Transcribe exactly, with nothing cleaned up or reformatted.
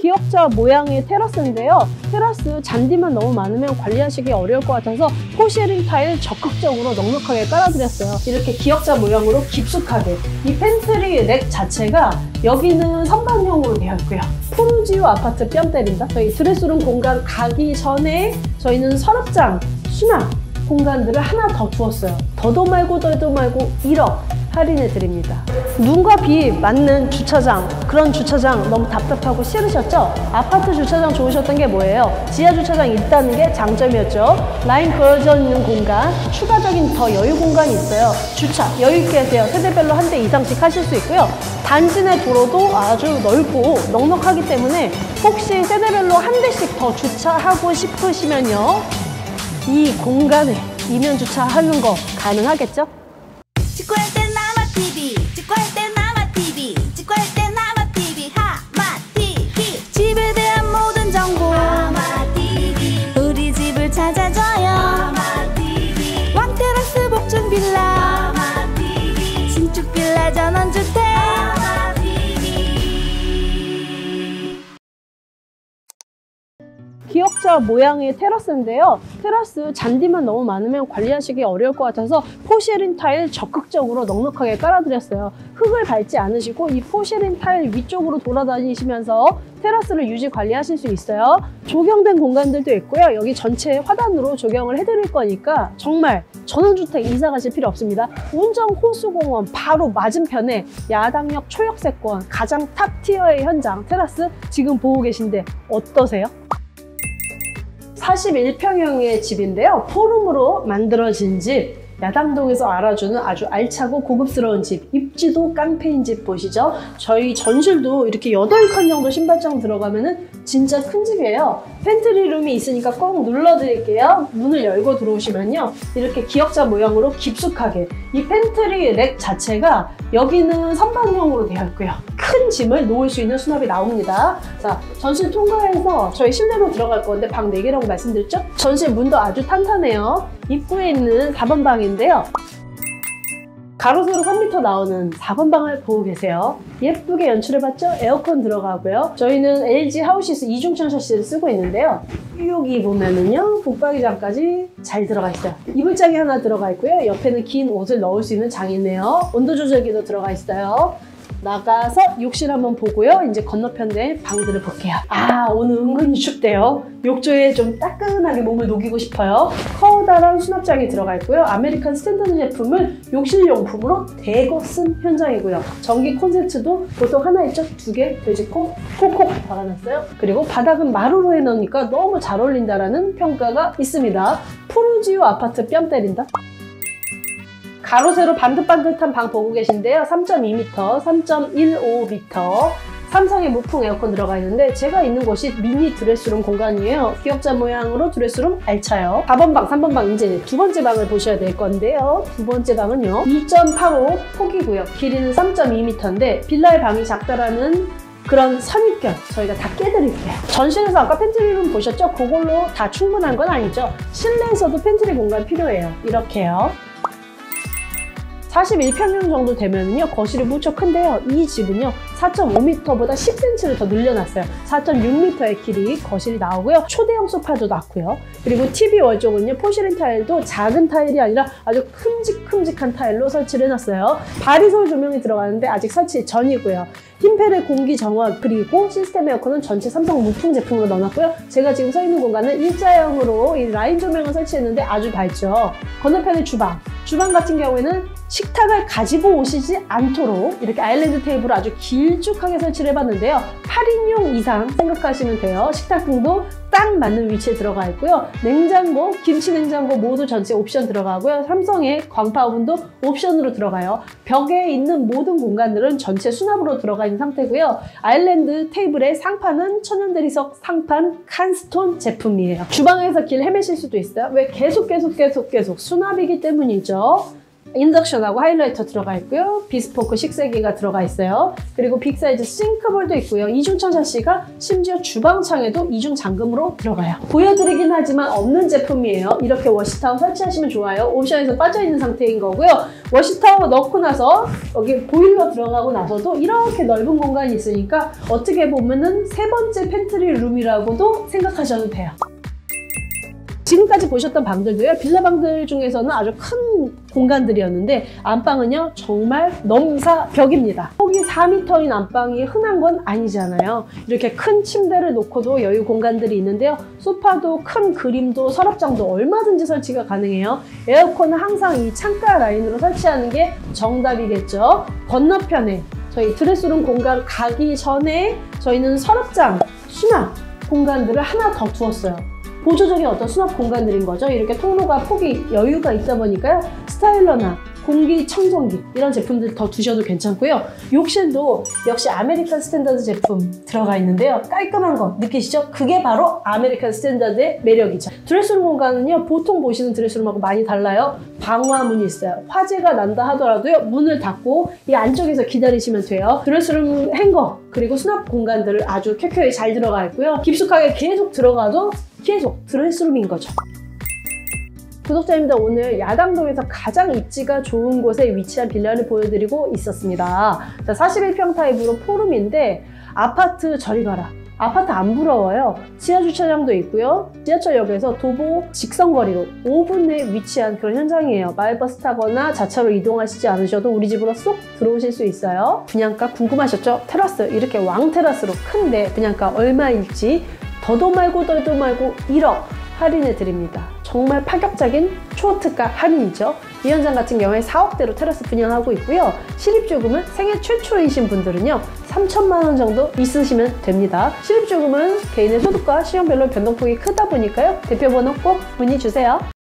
기역자 모양의 테라스인데요. 테라스 잔디만 너무 많으면 관리하시기 어려울 것 같아서 포시린 타일 적극적으로 넉넉하게 깔아드렸어요. 이렇게 기역자 모양으로 깊숙하게. 이 팬트리 렉 자체가 여기는 선반형으로 되어 있고요. 푸르지오 아파트 뺨 때린다. 저희 드레스룸 공간 가기 전에 저희는 서랍장, 수납 공간들을 하나 더 두었어요. 더도 말고 더도 말고 일억 할인해 드립니다. 눈과 비 맞는 주차장, 그런 주차장 너무 답답하고 싫으셨죠? 아파트 주차장 좋으셨던 게 뭐예요? 지하 주차장 있다는 게 장점이었죠. 라인 그어져 있는 공간, 추가적인 더 여유 공간이 있어요. 주차 여유 있게 하세요. 세대별로 한 대 이상씩 하실 수 있고요. 단지 내 도로도 아주 넓고 넉넉하기 때문에 혹시 세대별로 한 대씩 더 주차하고 싶으시면요, 이 공간에 이면 주차하는 거 가능하겠죠? 직구할 땐 나마티비, 직구할 땐 나마티비, 직구할 땐 나마티비, 하마티비. 집에 대한 모든 정보 하마티비, 우리 집을 찾아줘요. 하마티비. 왕테라스 복층 빌라 하마티비, 신축 빌라 전원주택 하마티비. 기역자 모양의 테라스인데요. 테라스 잔디만 너무 많으면 관리하시기 어려울 것 같아서 포시린 타일 적극적으로 넉넉하게 깔아드렸어요. 흙을 밟지 않으시고 이 포시린 타일 위쪽으로 돌아다니시면서 테라스를 유지 관리하실 수 있어요. 조경된 공간들도 있고요. 여기 전체 화단으로 조경을 해드릴 거니까 정말 전원주택 이사 가실 필요 없습니다. 운정 호수공원 바로 맞은편에 야당역 초역세권 가장 탑 티어의 현장 테라스 지금 보고 계신데 어떠세요? 사십일 평형의 집인데요. 포룸으로 만들어진 집, 야당동에서 알아주는 아주 알차고 고급스러운 집, 입지도 깡패인 집 보시죠? 저희 전실도 이렇게 여덟 칸 정도 신발장 들어가면은 진짜 큰 집이에요. 팬트리룸이 있으니까 꼭 눌러드릴게요. 문을 열고 들어오시면요, 이렇게 기역자 모양으로 깊숙하게. 이 팬트리 렉 자체가 여기는 선반형으로 되어 있고요. 큰 짐을 놓을 수 있는 수납이 나옵니다. 자, 전실 통과해서 저희 실내로 들어갈 건데 방 네 개라고 말씀드렸죠? 전실 문도 아주 탄탄해요. 입구에 있는 사 번 방인데요. 가로 세로 삼 미터 나오는 사 번 방을 보고 계세요. 예쁘게 연출해봤죠? 에어컨 들어가고요. 저희는 엘지 하우시스 이중창 샤시를 쓰고 있는데요. 여기 보면은요, 붙박이장까지 잘 들어가 있어요. 이불장이 하나 들어가 있고요. 옆에는 긴 옷을 넣을 수 있는 장이 있네요. 온도 조절기도 들어가 있어요. 나가서 욕실 한번 보고요. 이제 건너편에 방들을 볼게요. 아, 오늘 은근히 춥대요. 욕조에 좀 따끈하게 몸을 녹이고 싶어요. 커다란 수납장이 들어가 있고요. 아메리칸 스탠더드 제품을 욕실용품으로 대거 쓴 현장이고요. 전기 콘센트도 보통 하나 있죠? 두 개 돼지코 콕콕 박아놨어요. 그리고 바닥은 마루로 해놓으니까 너무 잘 어울린다라는 평가가 있습니다. 푸르지오 아파트 뺨 때린다. 가로 세로 반듯반듯한 방 보고 계신데요. 삼 점 이 미터, 삼 점 일오 미터 삼성의 무풍 에어컨 들어가 있는데 제가 있는 곳이 미니 드레스룸 공간이에요. 기역자 모양으로 드레스룸 알차요. 사 번 방, 삼 번 방 이제 두 번째 방을 보셔야 될 건데요. 두 번째 방은요, 이 점 팔오 폭이고요. 길이는 삼 점 이 미터인데 빌라의 방이 작다라는 그런 선입견 저희가 다 깨드릴게요. 전실에서 아까 팬트리룸 보셨죠? 그걸로 다 충분한 건 아니죠. 실내에서도 팬트리 공간 필요해요. 이렇게요. 사십일 평형 정도 되면요, 거실이 무척 큰데요. 이 집은요, 사 점 오 미터보다 십 센티미터를 더 늘려놨어요. 사 점 육 미터의 길이 거실이 나오고요. 초대형 소파도 놨고요. 그리고 티비 월쪽은요, 포시린 타일도 작은 타일이 아니라 아주 큼직큼직한 타일로 설치를 해놨어요. 바리솔 조명이 들어가는데 아직 설치 전이고요. 흰펠의 공기 정원, 그리고 시스템 에어컨은 전체 삼성 무풍 제품으로 넣어놨고요. 제가 지금 서 있는 공간은 일자형으로 이 라인 조명을 설치했는데 아주 밝죠. 건너편에 주방. 주방 같은 경우에는 식탁을 가지고 오시지 않도록 이렇게 아일랜드 테이블을 아주 길쭉하게 설치를 해봤는데요. 팔 인용 이상 생각하시면 돼요. 식탁등도 딱 맞는 위치에 들어가 있고요. 냉장고, 김치 냉장고 모두 전체 옵션 들어가고요. 삼성의 광파 오븐도 옵션으로 들어가요. 벽에 있는 모든 공간들은 전체 수납으로 들어가 있는 상태고요. 아일랜드 테이블의 상판은 천연대리석 상판 칸스톤 제품이에요. 주방에서 길 헤매실 수도 있어요. 왜? 계속 계속 계속 계속 수납이기 때문이죠. 인덕션하고 하이라이터 들어가 있고요. 비스포크 식세기가 들어가 있어요. 그리고 빅사이즈 싱크볼도 있고요. 이중창 샤시가 심지어 주방창에도 이중 잠금으로 들어가요. 보여드리긴 하지만 없는 제품이에요. 이렇게 워시타워 설치하시면 좋아요. 옵션에서 빠져있는 상태인 거고요. 워시타워 넣고 나서 여기 보일러 들어가고 나서도 이렇게 넓은 공간이 있으니까 어떻게 보면은 세 번째 팬트리 룸이라고도 생각하셔도 돼요. 지금까지 보셨던 방들도요, 빌라 방들 중에서는 아주 큰 공간들이었는데 안방은요 정말 넘사벽입니다. 폭이 사 미터인 안방이 흔한 건 아니잖아요. 이렇게 큰 침대를 놓고도 여유 공간들이 있는데요. 소파도 큰 그림도 서랍장도 얼마든지 설치가 가능해요. 에어컨은 항상 이 창가 라인으로 설치하는 게 정답이겠죠. 건너편에 저희 드레스룸 공간 가기 전에 저희는 서랍장, 수납 공간들을 하나 더 두었어요. 보조적인 어떤 수납 공간들인 거죠. 이렇게 통로가 폭이 여유가 있다 보니까요. 스타일러나 공기청정기 이런 제품들 더 두셔도 괜찮고요. 욕실도 역시 아메리칸 스탠다드 제품 들어가 있는데요. 깔끔한 거 느끼시죠? 그게 바로 아메리칸 스탠다드의 매력이죠. 드레스룸 공간은요. 보통 보시는 드레스룸하고 많이 달라요. 방화문이 있어요. 화재가 난다 하더라도요. 문을 닫고 이 안쪽에서 기다리시면 돼요. 드레스룸 행거 그리고 수납 공간들을 아주 쾌쾌히 잘 들어가 있고요. 깊숙하게 계속 들어가도 계속 드레스룸인 거죠. 구독자님들, 오늘 야당동에서 가장 입지가 좋은 곳에 위치한 빌라를 보여드리고 있었습니다. 자, 사십일 평 타입으로 포룸인데 아파트 저리 가라. 아파트 안 부러워요. 지하 주차장도 있고요. 지하철역에서 도보 직선거리로 오 분 내에 위치한 그런 현장이에요. 마을버스 타거나 자차로 이동하시지 않으셔도 우리 집으로 쏙 들어오실 수 있어요. 분양가 궁금하셨죠? 테라스 이렇게 왕 테라스로 큰데 분양가 얼마일지 더도 말고 덜도 말고 일억 할인해 드립니다. 정말 파격적인 초특가 할인이죠. 이 현장 같은 경우에 사억대로 테라스 분양하고 있고요. 실입주금은 생애 최초이신 분들은요 삼천만 원 정도 있으시면 됩니다. 실입주금은 개인의 소득과 시형별로 변동폭이 크다 보니까요. 대표번호 꼭 문의 주세요.